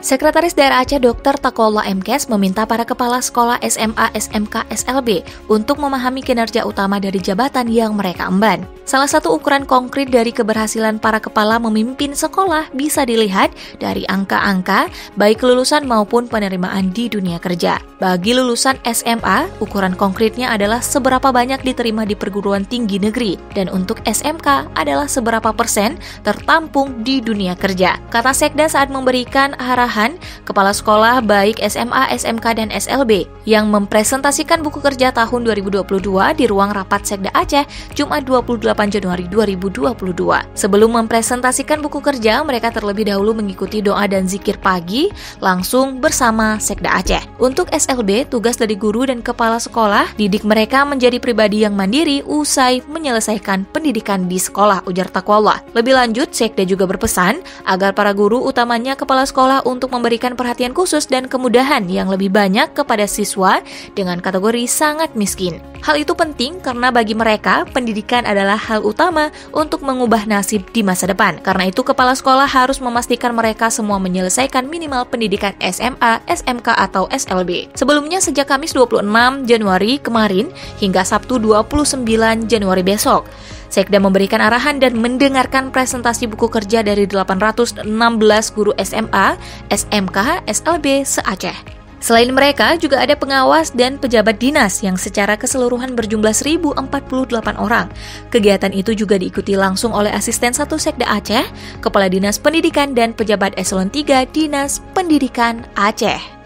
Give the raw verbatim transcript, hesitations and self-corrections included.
Sekretaris Daerah Aceh Dokter Taqwallah Mkes meminta para kepala sekolah S M A, S M K, S L B untuk memahami kinerja utama dari jabatan yang mereka emban. Salah satu ukuran konkret dari keberhasilan para kepala memimpin sekolah bisa dilihat dari angka-angka baik kelulusan maupun penerimaan di dunia kerja. Bagi lulusan S M A, ukuran konkretnya adalah seberapa banyak diterima di perguruan tinggi negeri, dan untuk S M K adalah seberapa persen tertampung di dunia kerja. Kata Sekda saat memberikan arahan kepala sekolah baik S M A, S M K, dan S L B yang mempresentasikan buku kerja tahun dua ribu dua puluh dua di ruang rapat Sekda Aceh Jumat dua puluh delapan Januari dua ribu dua puluh dua. Sebelum mempresentasikan buku kerja, mereka terlebih dahulu mengikuti doa dan zikir pagi langsung bersama Sekda Aceh. Untuk S L B, tugas dari guru dan kepala sekolah didik mereka menjadi pribadi yang mandiri usai menyelesaikan pendidikan di sekolah, ujar Taqwallah. Lebih lanjut, Sekda juga berpesan agar para guru, utamanya kepala sekolah, untuk memberikan perhatian khusus dan kemudahan yang lebih banyak kepada siswa dengan kategori sangat miskin. Hal itu penting karena bagi mereka, pendidikan adalah hal utama untuk mengubah nasib di masa depan. Karena itu, kepala sekolah harus memastikan mereka semua menyelesaikan minimal pendidikan S M A, S M K, atau S L B. Sebelumnya, sejak Kamis dua puluh enam Januari kemarin hingga Sabtu dua puluh sembilan Januari besok, Sekda memberikan arahan dan mendengarkan presentasi buku kerja dari delapan ratus enam belas guru S M A, S M K, S L B se-Aceh. Selain mereka, juga ada pengawas dan pejabat dinas yang secara keseluruhan berjumlah seribu empat puluh delapan orang. Kegiatan itu juga diikuti langsung oleh asisten satu Sekda Aceh, Kepala Dinas Pendidikan, dan pejabat eselon tiga Dinas Pendidikan Aceh.